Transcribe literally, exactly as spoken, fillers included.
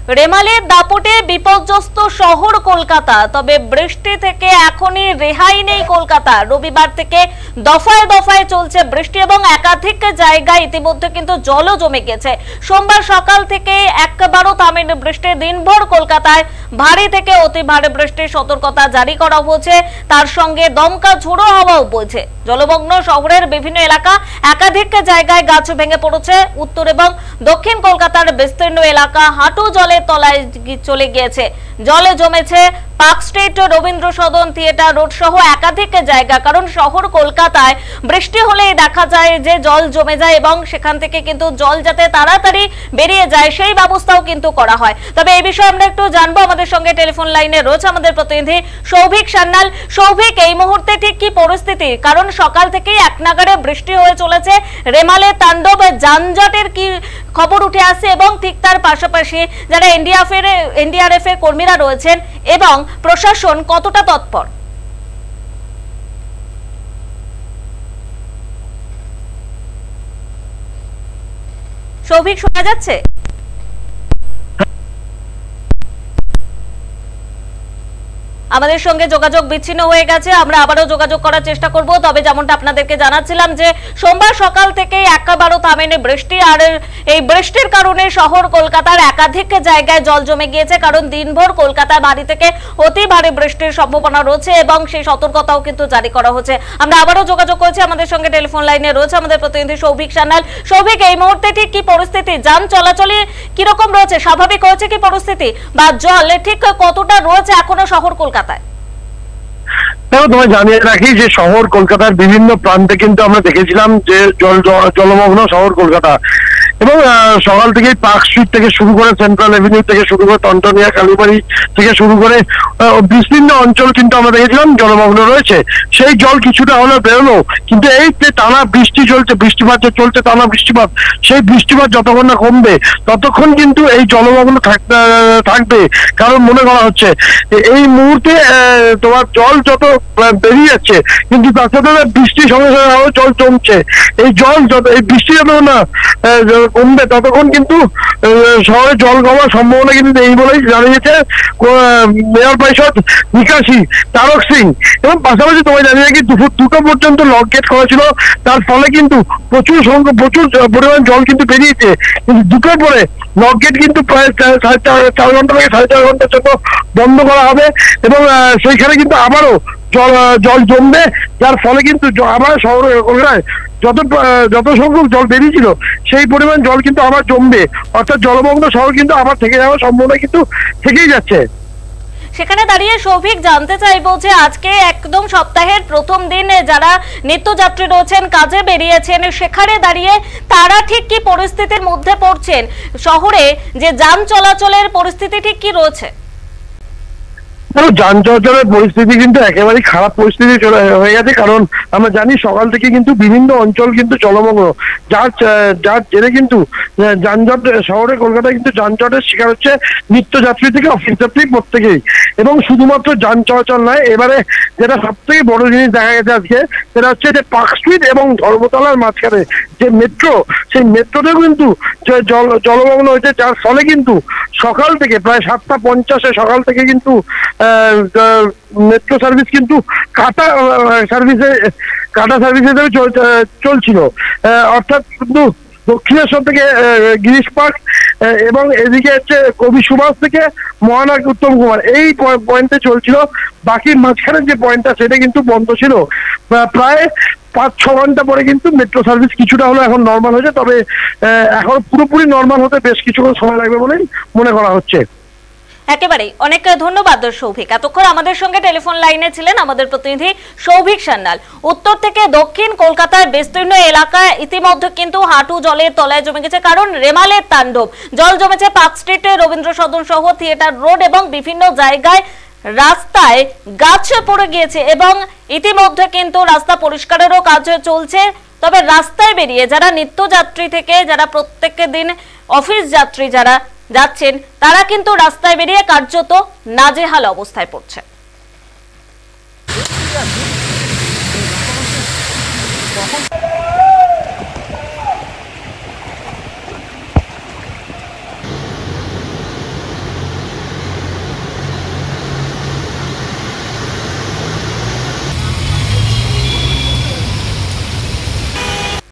রেমালের দাপটে বিপর্যস্ত শহর কলকাতা, তবে বৃষ্টি থেকে এখনই রেহাই নেই কলকাতা। রবিবার থেকে দফায় দফায় চলছে বৃষ্টি এবং একাধিক জায়গায় ইতিমধ্যে কিন্তু জলও জমে গেছে। সোমবার সকাল থেকে একবারও থামেনি বৃষ্টি। দিনভর কলকাতায় ভারী থেকে অতি ভারী বৃষ্টির সতর্কতা জারি করা হয়েছে, তার সঙ্গে দমকা ঝোড়ো হাওয়াও বইছে। জলমগ্ন শহরের বিভিন্ন এলাকা, একাধিক জায়গায় গাছ ভেঙে পড়েছে। উত্তর এবং দক্ষিণ কলকাতার বিস্তীর্ণ এলাকা হাঁটু জলের তলায় চলে গিয়েছে। জলে জমেছে Park Street, Rabindra Sadan, Theatre Road সহ একাধিক জায়গা। কারণ শহর কলকাতায় বৃষ্টি হলেই দেখা যায় যে জল জমে যায় এবং সেখান থেকে কিন্তু জল যাতে তাড়াতাড়ি বেরিয়ে যায় সেই ব্যবস্থাও কিন্তু করা হয়। তবে এই বিষয়ে আমরা একটু জানবো, আমাদের সঙ্গে টেলিফোন লাইনে রয়েছে আমাদের প্রতিনিধি সৌভিক সান্যাল। সৌভিক, এই মুহূর্তে ঠিক কি পরিস্থিতি? কারণ সকাল থেকেই এক নাগাড়ে বৃষ্টি হয়ে চলেছে, রেমালে তাণ্ডব, যানজটের কি খবর উঠে আসছে এবং ঠিক তার পাশাপাশি যারা এনডিআরএফ এর এনডিআরএফ এর কর্মীরা রয়েছেন এবং প্রশাসন কতটা তৎপর? সৌভিক, শোনা যাচ্ছে? আমাদের সঙ্গে যোগাযোগ বিচ্ছিন্ন হয়ে গেছে, আমরা আবারও যোগাযোগ করার চেষ্টা করব। তবে যেমনটা আপনাদেরকে জানাচ্ছিলাম যে সোমবার সকাল থেকে একেবারও থামেনি বৃষ্টি, আর এই বৃষ্টির কারণে শহর কলকাতার একাধিক জায়গায় জল জমে গিয়েছে। কারণ দিনভর কলকাতায় ভারী থেকে অতি ভারী বৃষ্টির সম্ভাবনা রয়েছে এবং সেই সতর্কতাও কিন্তু জারি করা হচ্ছে। আমরা আবারও যোগাযোগ করছি, আমাদের সঙ্গে টেলিফোন লাইনে রয়েছে আমাদের প্রতিনিধি সৌভিক সান্যাল। সৌভিক, এই মুহূর্তে ঠিক কি পরিস্থিতি? যান চলাচলে কিরকম রয়েছে? স্বাভাবিক হয়েছে কি পরিস্থিতি, বা জল ঠিক কতটা রয়েছে এখনো শহর কলকাতা? তোমায় জানিয়ে রাখি যে শহর কলকাতার বিভিন্ন প্রান্তে কিন্তু আমরা দেখেছিলাম যে জল জলমগ্ন শহর কলকাতা, এবং সকাল থেকেই পার্ক স্ট্রিট থেকে শুরু করে সেন্ট্রাল এভিনিউ থেকে শুরু করে টনটনিয়া, কালীবাড়ি থেকে শুরু করে বিস্তীর্ণ অঞ্চল কিন্তু আমরা দেখেছিলাম জলমগ্ন রয়েছে। সেই জল কিছুটা হলেও বেরোলো, কিন্তু এই যে টানা বৃষ্টি চলছে, বৃষ্টিপাত যে চলছে টানা বৃষ্টিপাত, সেই বৃষ্টিপাত যতক্ষণ না কমবে ততক্ষণ কিন্তু এই জলমগ্ন থাকবে। কারণ মনে করা হচ্ছে এই মুহূর্তে তোমার জল যত বেরিয়ে যাচ্ছে কিন্তু তার সাথে বৃষ্টির সঙ্গে সঙ্গে আরো জল জমছে। এই জল যত এই বৃষ্টি যত না কমবে ততক্ষণ কিন্তু শহরে জল কমার সম্ভাবনা কিন্তু নেই বলেই জানিয়েছে মেয়র পরিষদ নিকাশি তারক সিং। এবং পাশাপাশি তোমায় জানিয়ে রাখি দুপুর দুটো পর্যন্ত লক গেট করা ছিল, তার ফলে কিন্তু প্রচুর সংখ্যক প্রচুর পরিমাণ জল কিন্তু বেরিয়েছে। কিন্তু দুটোর পরে লক গেট কিন্তু প্রায় সাড়ে চার চার ঘন্টা থেকে সাড়ে চার ঘন্টার জন্য বন্ধ করা হবে এবং সেইখানে কিন্তু আবারও জল জল জমবে, যার ফলে কিন্তু আবার শহরে কলকাতায় যত যত সংখ্যক জল বেরিয়েছিল সেই পরিমাণ জল কিন্তু আবার জমবে। অর্থাৎ জলমগ্ন শহর কিন্তু আবার থেকে যাওয়ার সম্ভাবনা কিন্তু থেকেই যাচ্ছে। সেখানে দাঁড়িয়ে সৌভিক, জানতে চাইবো যে আজকে একদম সপ্তাহের প্রথম দিন যারা নিত্যযাত্রী রয়েছেন, কাজে বেরিয়েছেন, সেখানে দাঁড়িয়ে তারা ঠিক কি পরিস্থিতির মধ্যে পড়ছেন? শহরে যে যান চলাচলের পরিস্থিতি ঠিক কি রয়েছে? যান চলাচলের পরিস্থিতি কিন্তু একেবারেই খারাপ পরিস্থিতি হয়ে গেছে। কারণ আমরা জানি সকাল থেকে কিন্তু বিভিন্ন অঞ্চল কিন্তু জলমগ্ন, যার যার জেরে কিন্তু যানজট শহরে কলকাতায় কিন্তু যানজটের শিকার হচ্ছে নিত্যযাত্রী থেকে অফিস যাত্রী প্রত্যেকেই। এবং শুধুমাত্র যান চলাচল নয়, এবারে যেটা সব থেকে বড় জিনিস দেখা গেছে আজকে সেটা হচ্ছে যে পার্ক স্ট্রিট এবং ধর্মতলার মাঝখানে যে মেট্রো, সেই মেট্রোতেও কিন্তু জল জলমগ্ন হয়েছে, যার ফলে কিন্তু সকাল থেকে প্রায় সাতটা পঞ্চাশে সকাল থেকে কিন্তু মেট্রো সার্ভিস কিন্তু কাটা সার্ভিসে কাটা সার্ভিস হিসেবে চলছিল। অর্থাৎ কিন্তু দক্ষিণেশ্বর থেকে গিরিশ পার্ক এবং এদিকে হচ্ছে কবি সুভাষ থেকে মহানায়ক উত্তম কুমার এই পয়েন্টে চলছিল। বাকি মাঝখানের যে পয়েন্টটা সেটা কিন্তু বন্ধ ছিল। প্রায় পাঁচ ছ ঘন্টা পরে কিন্তু মেট্রো সার্ভিস কিছুটা হলো এখন নর্মাল হয়েছে, তবে এখন পুরোপুরি নর্মাল হতে বেশ কিছুক্ষণ সময় লাগবে বলেই মনে করা হচ্ছে। একেবারেই অনেক ধন্যবাদ সৌভিক। এতক্ষণ আমাদের সঙ্গে টেলিফোন লাইনে ছিলেন আমাদের প্রতিনিধি সৌভিক সান্যাল। উত্তর থেকে দক্ষিণ কলকাতার বিস্তীর্ণ এলাকায় ইতিমধ্যে কিন্তু হাঁটু জলের তলায় জমে গেছে, কারণ রেমালের তাণ্ডব। জল জমেছে পার্ক স্ট্রিটে, রবীন্দ্র সদন সহ থিয়েটার রোড এবং বিভিন্ন জায়গায় রাস্তায় গাছ পড়ে গিয়েছে এবং ইতিমধ্যে কিন্তু রাস্তা পরিষ্কারেরও কাজ চলছে। তবে রাস্তায় বেরিয়ে যারা নিত্যযাত্রী থেকে যারা প্রত্যেক দিন অফিস যাত্রী যারা যাচ্ছেন তারা কিন্তু রাস্তায় বেরিয়ে কার্যত নাজেহাল অবস্থায় পড়ছে।